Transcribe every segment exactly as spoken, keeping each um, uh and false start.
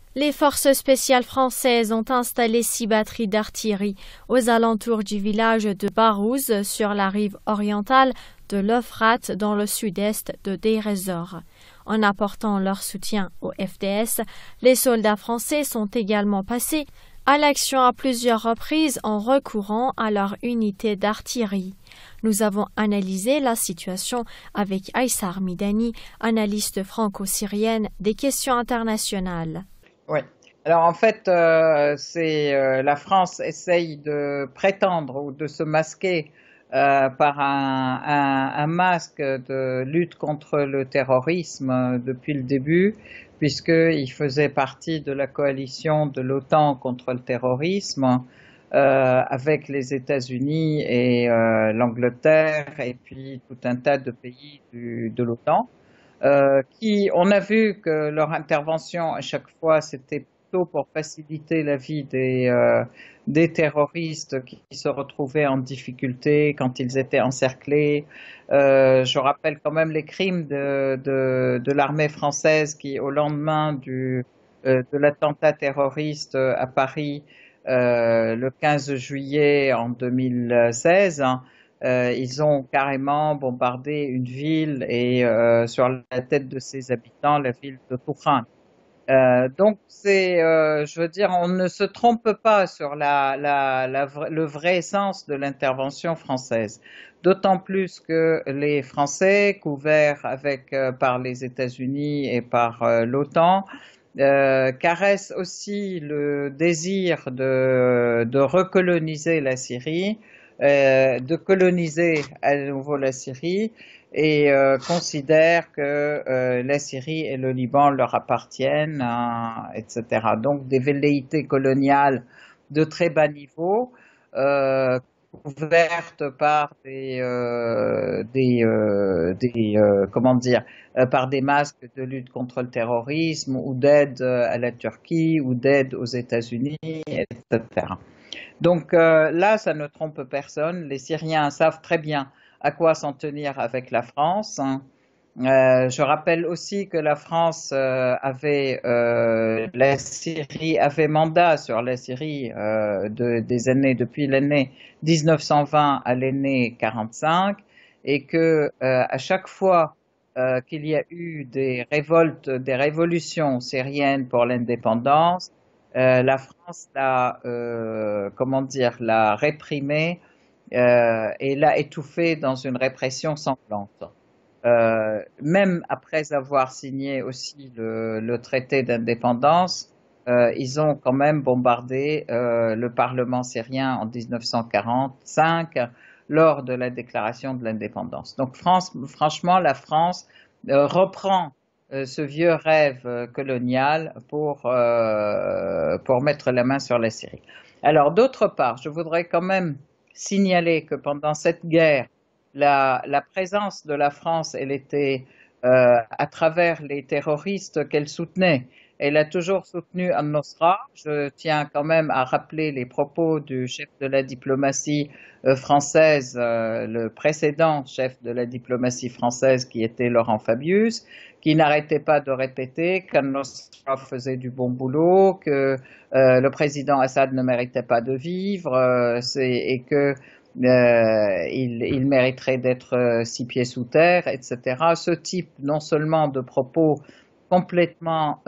Les forces spéciales françaises ont installé six batteries d'artillerie aux alentours du village de Barouz sur la rive orientale de l'Euphrate dans le sud-est de Deir ez-Zor. En apportant leur soutien au F D S, les soldats français sont également passés à l'action à plusieurs reprises en recourant à leur unité d'artillerie. Nous avons analysé la situation avec Aïssar Midani, analyste franco-syrienne des questions internationales. Oui. Alors en fait, euh, c'est euh, la France essaye de prétendre ou de se masquer euh, par un, un, un masque de lutte contre le terrorisme euh, depuis le début, puisqu'il faisait partie de la coalition de l'OTAN contre le terrorisme, euh, avec les États-Unis et euh, l'Angleterre et puis tout un tas de pays du, de l'OTAN. Euh, qui, on a vu que leur intervention à chaque fois, c'était plutôt pour faciliter la vie des, euh, des terroristes qui se retrouvaient en difficulté quand ils étaient encerclés. Euh, je rappelle quand même les crimes de, de, de l'armée française qui, au lendemain du, euh, de l'attentat terroriste à Paris, euh, le quinze juillet en deux mille seize, hein, Euh, ils ont carrément bombardé une ville et euh, sur la tête de ses habitants, la ville de Tourcoing. Euh, donc c'est, euh, je veux dire, on ne se trompe pas sur la, la, la, le vrai sens de l'intervention française. D'autant plus que les Français, couverts avec euh, par les États-Unis et par euh, l'OTAN, euh, caressent aussi le désir de, de recoloniser la Syrie, euh, de coloniser à nouveau la Syrie et euh, considèrent que euh, la Syrie et le Liban leur appartiennent, hein, et cetera. Donc des velléités coloniales de très bas niveau, euh, couvertes par des, euh, des, euh, des euh, comment dire, euh, par des masques de lutte contre le terrorisme ou d'aide à la Turquie ou d'aide aux États-Unis, et cetera. Donc euh, là, ça ne trompe personne. Les Syriens savent très bien à quoi s'en tenir avec la France. Hein. Euh, je rappelle aussi que la France euh, avait, euh, la Syrie avait mandat sur la Syrie euh, de, des années depuis l'année mille neuf cent vingt à l'année quarante-cinq et que euh, à chaque fois euh, qu'il y a eu des révoltes, des révolutions syriennes pour l'indépendance, euh, la France l'a, euh, comment dire, l'a réprimée euh, et l'a étouffée dans une répression sanglante. Euh, même après avoir signé aussi le, le traité d'indépendance, euh, ils ont quand même bombardé euh, le Parlement syrien en mille neuf cent quarante-cinq lors de la déclaration de l'indépendance. Donc France, franchement, la France euh, reprend euh, ce vieux rêve euh, colonial pour, euh, pour mettre la main sur la Syrie. Alors d'autre part, je voudrais quand même signaler que pendant cette guerre, la, la présence de la France, elle était euh, à travers les terroristes qu'elle soutenait. Elle a toujours soutenu Al-Nosra. Je tiens quand même à rappeler les propos du chef de la diplomatie euh, française, euh, le précédent chef de la diplomatie française qui était Laurent Fabius, qui n'arrêtait pas de répéter qu'Al-Nosra faisait du bon boulot, que euh, le président Assad ne méritait pas de vivre, euh, et que Euh, il, il mériterait d'être euh, six pieds sous terre, et cetera. Ce type non seulement de propos complètement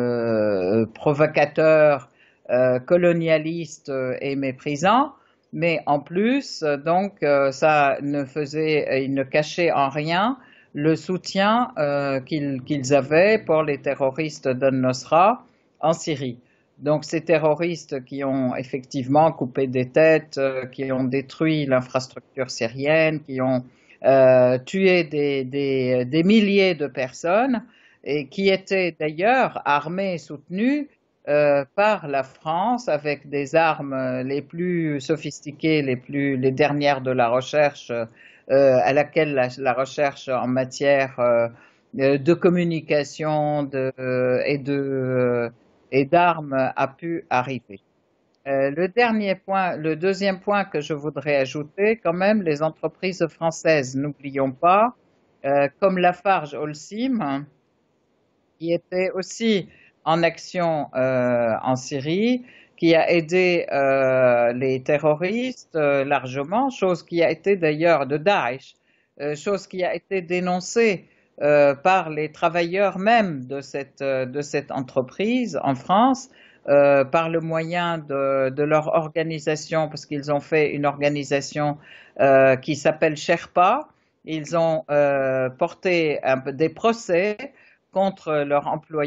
euh, provocateurs, euh, colonialistes et méprisants, mais en plus, donc, euh, ça ne faisait, il ne cachait en rien le soutien euh, qu'ils qu'ils avaient pour les terroristes d'Al-Nosra en Syrie. Donc ces terroristes qui ont effectivement coupé des têtes, euh, qui ont détruit l'infrastructure syrienne, qui ont euh, tué des, des, des milliers de personnes et qui étaient d'ailleurs armés et soutenus euh, par la France avec des armes les plus sophistiquées, les plus les dernières de la recherche, euh, à laquelle la, la recherche en matière euh, de communication de, euh, et de euh, et d'armes a pu arriver. Euh, le dernier point, le deuxième point que je voudrais ajouter, quand même, les entreprises françaises, n'oublions pas, euh, comme Lafarge Holcim, qui était aussi en action euh, en Syrie, qui a aidé euh, les terroristes euh, largement, chose qui a été d'ailleurs de Daesh, euh, chose qui a été dénoncée euh, par les travailleurs même de cette, de cette entreprise en France, euh, par le moyen de, de leur organisation, parce qu'ils ont fait une organisation euh, qui s'appelle Sherpa. Ils ont euh, porté un, des procès contre leurs employés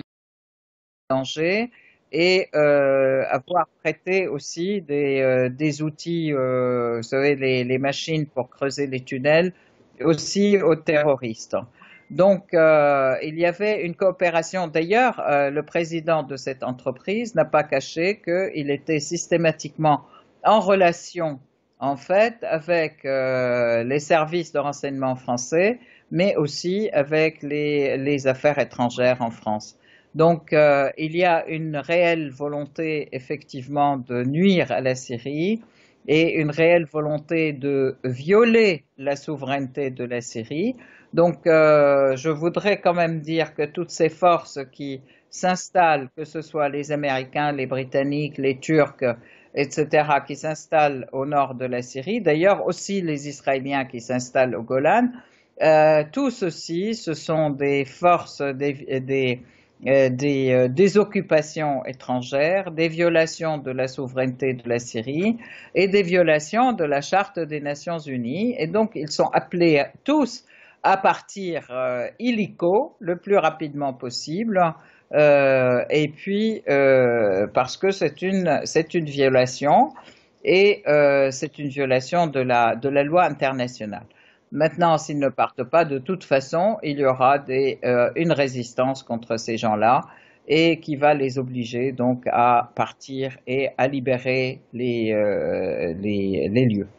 danger et euh, avoir prêté aussi des, euh, des outils, euh, vous savez, les, les machines pour creuser les tunnels, aussi aux terroristes. Donc, euh, il y avait une coopération. D'ailleurs, euh, le président de cette entreprise n'a pas caché qu'il était systématiquement en relation, en fait, avec euh, les services de renseignement français, mais aussi avec les, les affaires étrangères en France. Donc, euh, il y a une réelle volonté, effectivement, de nuire à la Syrie et une réelle volonté de violer la souveraineté de la Syrie. Donc, euh, je voudrais quand même dire que toutes ces forces qui s'installent, que ce soit les Américains, les Britanniques, les Turcs, et cetera, qui s'installent au nord de la Syrie, d'ailleurs aussi les Israéliens qui s'installent au Golan, euh, tout ceci, ce sont des forces, des, des Euh, des, euh, des occupations étrangères, des violations de la souveraineté de la Syrie et des violations de la Charte des Nations Unies. Et donc, ils sont appelés tous à partir euh, illico le plus rapidement possible. Euh, et puis, euh, parce que c'est une, c'est une violation et euh, c'est une violation de la, de la loi internationale. Maintenant, s'ils ne partent pas, de toute façon, il y aura des, euh, une résistance contre ces gens-là et qui va les obliger donc à partir et à libérer les, euh, les, les lieux.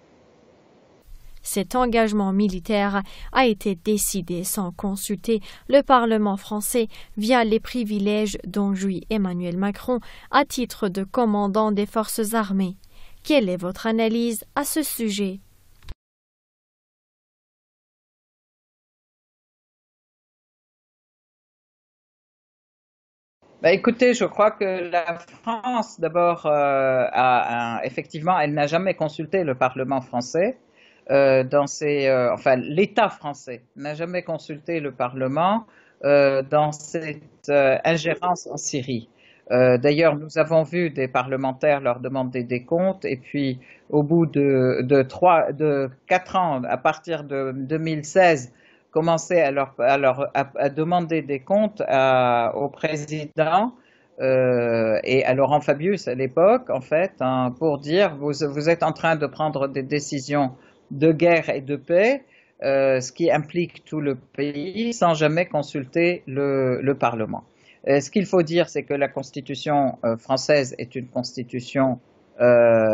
Cet engagement militaire a été décidé sans consulter le Parlement français via les privilèges dont jouit Emmanuel Macron à titre de commandant des forces armées. Quelle est votre analyse à ce sujet? Bah, écoutez, je crois que la France, d'abord, euh, a, a, effectivement, elle n'a jamais consulté le Parlement français. Euh, dans ses, euh, enfin, l'État français n'a jamais consulté le Parlement euh, dans cette euh, ingérence en Syrie. Euh, d'ailleurs, nous avons vu des parlementaires leur demander des comptes, et puis au bout de, de trois, de quatre ans, à partir de deux mille seize, commencer à leur, à leur à, à demander des comptes à, au président euh, et à Laurent Fabius à l'époque, en fait, hein, pour dire vous, vous êtes en train de prendre des décisions de guerre et de paix, euh, ce qui implique tout le pays, sans jamais consulter le, le Parlement. Euh, ce qu'il faut dire, c'est que la Constitution euh, française est une constitution euh,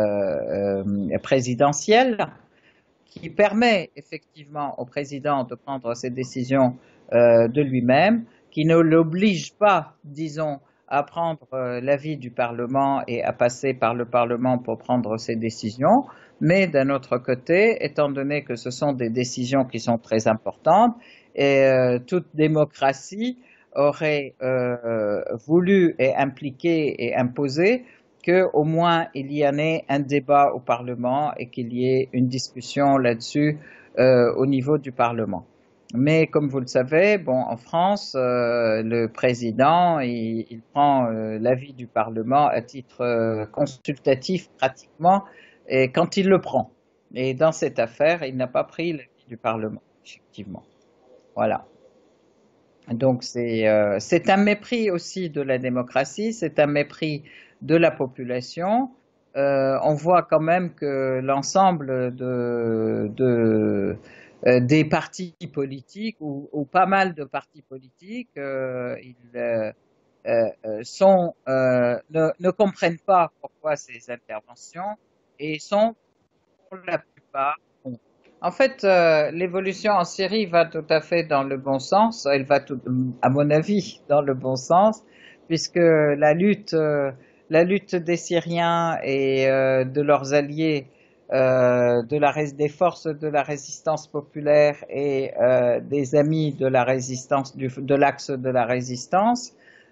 euh, présidentielle, qui permet effectivement au président de prendre ses décisions euh, de lui-même, qui ne l'oblige pas, disons, à prendre euh, l'avis du Parlement et à passer par le Parlement pour prendre ses décisions. Mais d'un autre côté, étant donné que ce sont des décisions qui sont très importantes, et euh, toute démocratie aurait euh, voulu et impliqué et imposé qu'au moins il y en ait un débat au Parlement et qu'il y ait une discussion là-dessus euh, au niveau du Parlement. Mais comme vous le savez, bon, en France, euh, le président, il, il prend euh, l'avis du Parlement à titre euh, consultatif pratiquement, et quand il le prend. Et dans cette affaire, il n'a pas pris l'avis du Parlement, effectivement. Voilà. Donc c'est euh, c'est un mépris aussi de la démocratie, c'est un mépris de la population. Euh, on voit quand même que l'ensemble de, de euh, des partis politiques ou, ou pas mal de partis politiques, euh, ils euh, euh, sont euh, ne, ne comprennent pas pourquoi ces interventions et sont pour la plupart. En fait, euh, l'évolution en Syrie va tout à fait dans le bon sens. Elle va, tout, à mon avis, dans le bon sens, puisque la lutte, euh, la lutte des Syriens et euh, de leurs alliés, euh, de la, des forces de la résistance populaire et euh, des amis de la résistance, du, de l'axe de la résistance,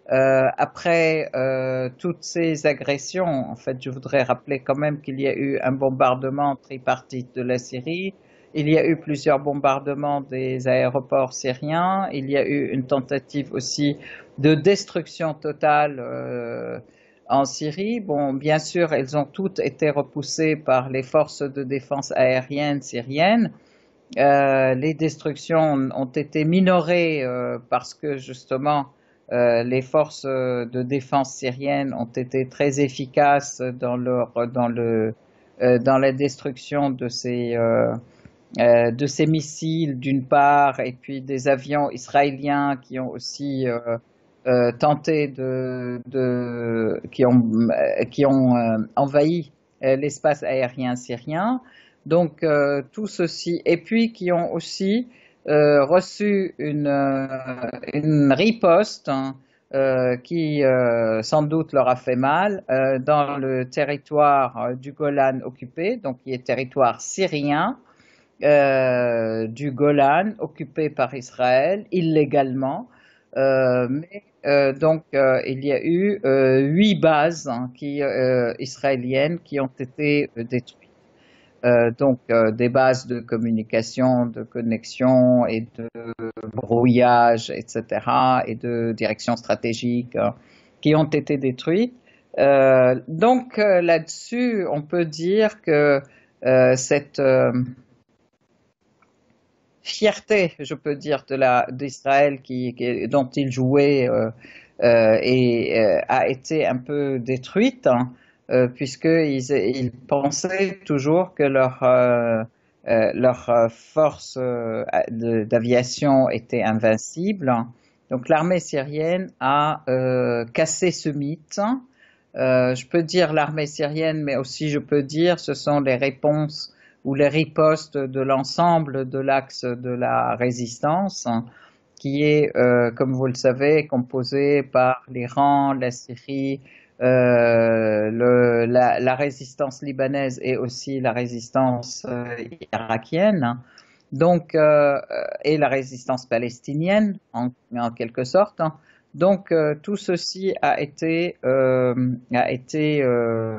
Euh, après euh, toutes ces agressions, en fait, je voudrais rappeler quand même qu'il y a eu un bombardement tripartite de la Syrie, il y a eu plusieurs bombardements des aéroports syriens, il y a eu une tentative aussi de destruction totale euh, en Syrie. Bon, bien sûr, elles ont toutes été repoussées par les forces de défense aérienne syriennes. Euh, les destructions ont été minorées euh, parce que justement euh, les forces de défense syriennes ont été très efficaces dans leur dans le euh, dans la destruction de ces euh, euh, de ces missiles d'une part et puis des avions israéliens qui ont aussi euh, euh, tenté de, de qui ont qui ont euh, envahi euh, l'espace aérien syrien. Donc euh, tout ceci, et puis qui ont aussi euh, reçu une, euh, une riposte hein, euh, qui euh, sans doute leur a fait mal euh, dans le territoire euh, du Golan occupé, donc qui est territoire syrien, euh, du Golan occupé par Israël illégalement. Euh, mais euh, donc euh, il y a eu euh, huit bases hein, qui, euh, israéliennes qui ont été euh, détruites. Euh, donc euh, des bases de communication, de connexion et de brouillage, et cetera, et de direction stratégique euh, qui ont été détruites. Euh, donc euh, là-dessus, on peut dire que euh, cette euh, fierté, je peux dire, de la d'Israël qui, qui dont il jouait euh, euh, et euh, a été un peu détruite. Hein, euh, puisqu'ils ils pensaient toujours que leur, euh, euh, leur force euh, d'aviation était invincible. Donc l'armée syrienne a euh, cassé ce mythe. Euh, je peux dire l'armée syrienne, mais aussi je peux dire ce sont les réponses ou les ripostes de l'ensemble de l'axe de la résistance, qui est, euh, comme vous le savez, composé par l'Iran, la Syrie, euh, le, la, la résistance libanaise et aussi la résistance euh, irakienne, donc euh, et la résistance palestinienne en, en quelque sorte. Donc euh, tout ceci a été euh, a été euh,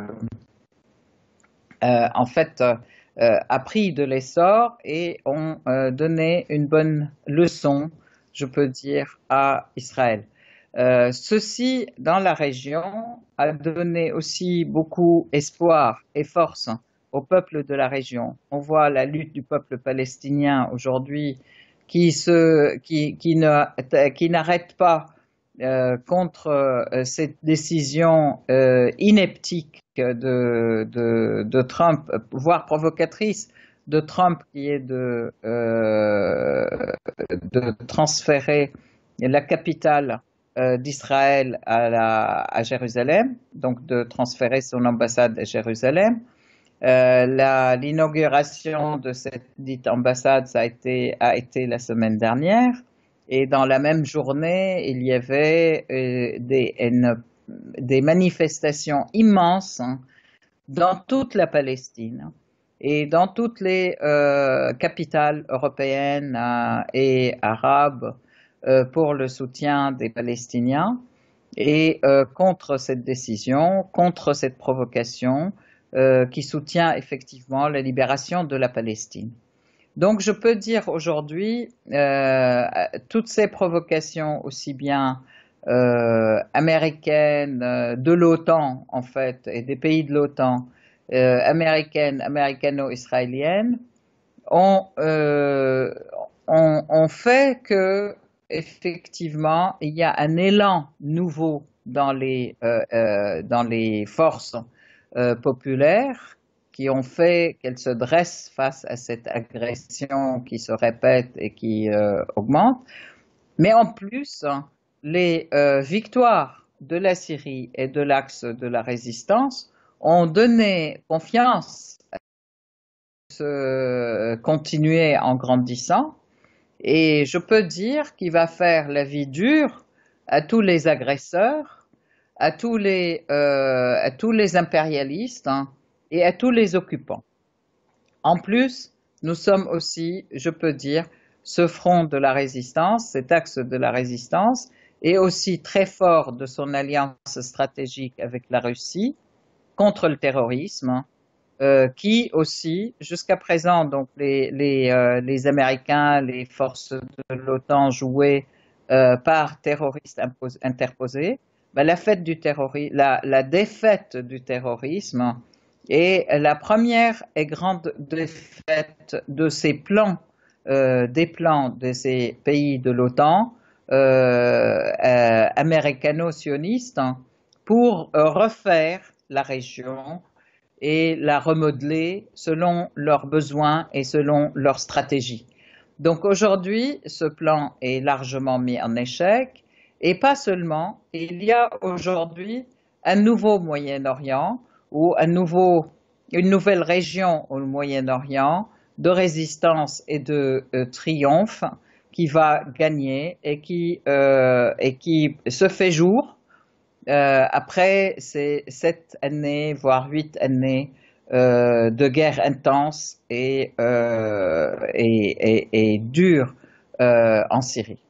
euh, en fait euh, a pris de l'essor et ont euh, donné une bonne leçon, je peux dire, à Israël. Euh, ceci, dans la région, a donné aussi beaucoup espoir et force au peuple de la région. On voit la lutte du peuple palestinien aujourd'hui qui se, qui, qui ne, qui n'arrête pas euh, contre euh, cette décision euh, ineptique de, de, de Trump, voire provocatrice de Trump, qui est de, euh, de transférer la capitale euh, d'Israël à, la, à Jérusalem, donc de transférer son ambassade à Jérusalem. Euh, l'inauguration de cette dite ambassade, ça a été, a été la semaine dernière. Et dans la même journée, il y avait euh, des, une, des manifestations immenses hein, dans toute la Palestine et dans toutes les euh, capitales européennes euh, et arabes euh, pour le soutien des Palestiniens et euh, contre cette décision, contre cette provocation euh, qui soutient effectivement la libération de la Palestine. Donc je peux dire aujourd'hui, euh, toutes ces provocations, aussi bien euh, américaines, euh, de l'OTAN en fait, et des pays de l'OTAN, euh, américaines, américano-israéliennes, ont, euh, ont, ont fait que effectivement il y a un élan nouveau dans les, euh, euh, dans les forces euh, populaires qui ont fait qu'elles se dressent face à cette agression qui se répète et qui euh, augmente. Mais en plus, les euh, victoires de la Syrie et de l'axe de la résistance ont donné confiance à se continuer en grandissant. Et je peux dire qu'il va faire la vie dure à tous les agresseurs, à tous les, euh, à tous les impérialistes, hein, et à tous les occupants. En plus, nous sommes aussi, je peux dire, ce front de la résistance, cet axe de la résistance, et aussi très fort de son alliance stratégique avec la Russie contre le terrorisme, euh, qui aussi, jusqu'à présent, donc les, les, euh, les Américains, les forces de l'OTAN jouaient euh, par terroristes interposés. Ben, la, fête du terrorisme, la, la défaite du terrorisme est la première et grande défaite de ces plans, euh, des plans de ces pays de l'OTAN euh, euh, américano-sionistes pour euh, refaire la région et la remodeler selon leurs besoins et selon leur stratégie. Donc aujourd'hui, ce plan est largement mis en échec et pas seulement, il y a aujourd'hui un nouveau Moyen-Orient ou un nouveau, une nouvelle région au Moyen-Orient de résistance et de euh, triomphe qui va gagner et qui, euh, et qui se fait jour euh, après ces sept années, voire huit années euh, de guerre intense et, euh, et, et, et dure euh, en Syrie.